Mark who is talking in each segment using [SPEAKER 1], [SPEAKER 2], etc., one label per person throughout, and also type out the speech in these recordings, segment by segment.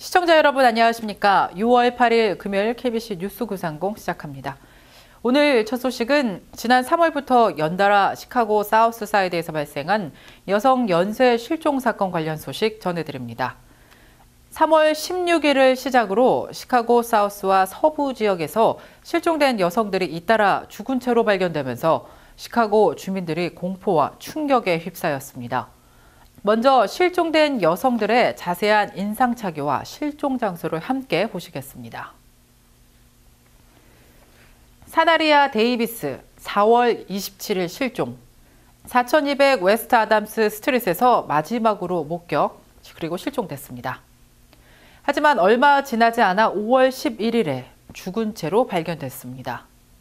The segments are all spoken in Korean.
[SPEAKER 1] 시청자 여러분 안녕하십니까? 6월 8일 금요일 KBC 뉴스 930 시작합니다. 오늘 첫 소식은 지난 3월부터 연달아 시카고 사우스사이드에서 발생한 여성 연쇄 실종 사건 관련 소식 전해드립니다. 3월 16일을 시작으로 시카고 사우스와 서부 지역에서 실종된 여성들이 잇따라 죽은 채로 발견되면서 시카고 주민들이 공포와 충격에 휩싸였습니다. 먼저 실종된 여성들의 자세한 인상착의와 실종 장소를 함께 보시겠습니다. 사다리아 데이비스 4월 27일 실종. 4200 웨스트 아담스 스트릿에서 마지막으로 목격, 그리고 실종됐습니다. 하지만 얼마 지나지 않아 5월 11일에 죽은 채로 발견됐습니다.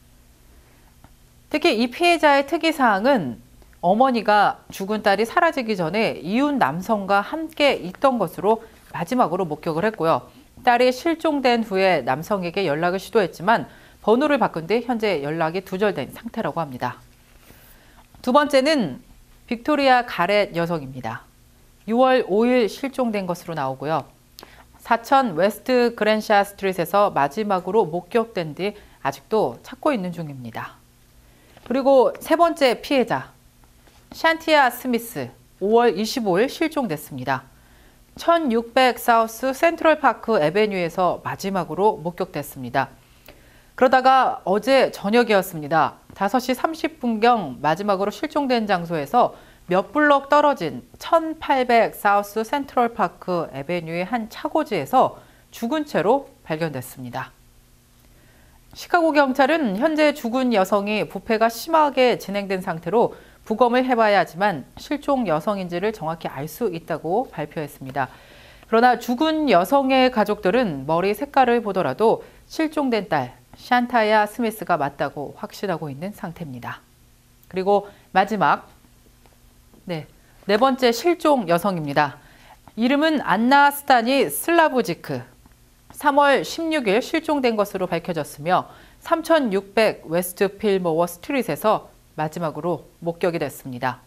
[SPEAKER 1] 특히 이 피해자의 특이사항은 어머니가 죽은 딸이 사라지기 전에 이웃 남성과 함께 있던 것으로 마지막으로 목격을 했고요. 딸이 실종된 후에 남성에게 연락을 시도했지만 번호를 바꾼 뒤 현재 연락이 두절된 상태라고 합니다. 두 번째는 빅토리아 가렛 여성입니다. 6월 5일 실종된 것으로 나오고요. 4000 웨스트 그랜샤 스트릿에서 마지막으로 목격된 뒤 아직도 찾고 있는 중입니다. 그리고 세 번째 피해자. 샨티아 스미스 5월 25일 실종됐습니다. 1600 사우스 센트럴 파크 에베뉴에서 마지막으로 목격됐습니다. 그러다가 어제 저녁이었습니다. 5시 30분경 마지막으로 실종된 장소에서 몇 블록 떨어진 1800 사우스 센트럴 파크 에베뉴의 한 차고지에서 죽은 채로 발견됐습니다. 시카고 경찰은 현재 죽은 여성이 부패가 심하게 진행된 상태로 부검을 해봐야 하지만 실종 여성인지를 정확히 알 수 있다고 발표했습니다. 그러나 죽은 여성의 가족들은 머리 색깔을 보더라도 실종된 딸 샨타야 스미스가 맞다고 확신하고 있는 상태입니다. 그리고 마지막 네 번째 실종 여성입니다. 이름은 안나 스타니 슬라브지크. 3월 16일 실종된 것으로 밝혀졌으며 3600 웨스트 필모어 스트릿에서 마지막으로 목격이 됐습니다.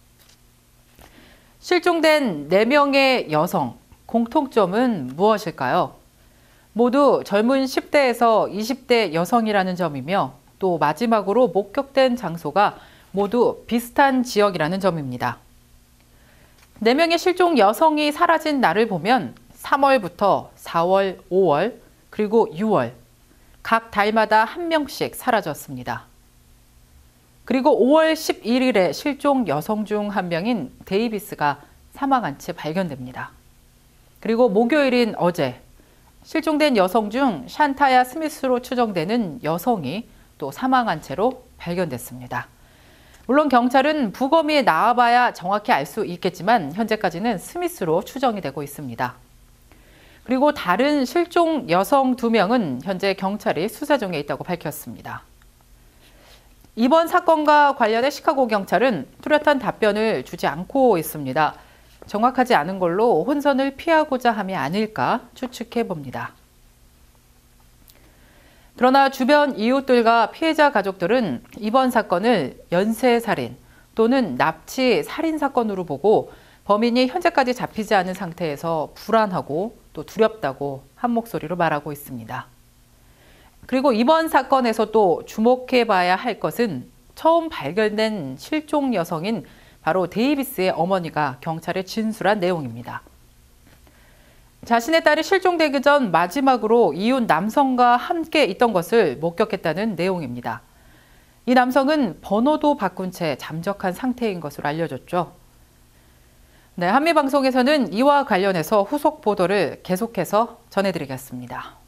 [SPEAKER 1] 실종된 4명의 여성, 공통점은 무엇일까요? 모두 젊은 10대에서 20대 여성이라는 점이며 또 마지막으로 목격된 장소가 모두 비슷한 지역이라는 점입니다. 4명의 실종 여성이 사라진 날을 보면 3월부터 4월, 5월, 그리고 6월 각 달마다 한 명씩 사라졌습니다. 그리고 5월 11일에 실종 여성 중 한 명인 데이비스가 사망한 채 발견됩니다. 그리고 목요일인 어제 실종된 여성 중 샨타야 스미스로 추정되는 여성이 또 사망한 채로 발견됐습니다. 물론 경찰은 부검이 나와봐야 정확히 알 수 있겠지만 현재까지는 스미스로 추정이 되고 있습니다. 그리고 다른 실종 여성 2명은 현재 경찰이 수사 중에 있다고 밝혔습니다. 이번 사건과 관련해 시카고 경찰은 뚜렷한 답변을 주지 않고 있습니다. 정확하지 않은 걸로 혼선을 피하고자 함이 아닐까 추측해 봅니다. 그러나 주변 이웃들과 피해자 가족들은 이번 사건을 연쇄살인 또는 납치 살인 사건으로 보고 범인이 현재까지 잡히지 않은 상태에서 불안하고 또 두렵다고 한 목소리로 말하고 있습니다. 그리고 이번 사건에서 또 주목해봐야 할 것은 처음 발견된 실종 여성인 바로 데이비스의 어머니가 경찰에 진술한 내용입니다. 자신의 딸이 실종되기 전 마지막으로 이웃 남성과 함께 있던 것을 목격했다는 내용입니다. 이 남성은 번호도 바꾼 채 잠적한 상태인 것으로 알려졌죠. 한미방송에서는 이와 관련해서 후속 보도를 계속해서 전해드리겠습니다.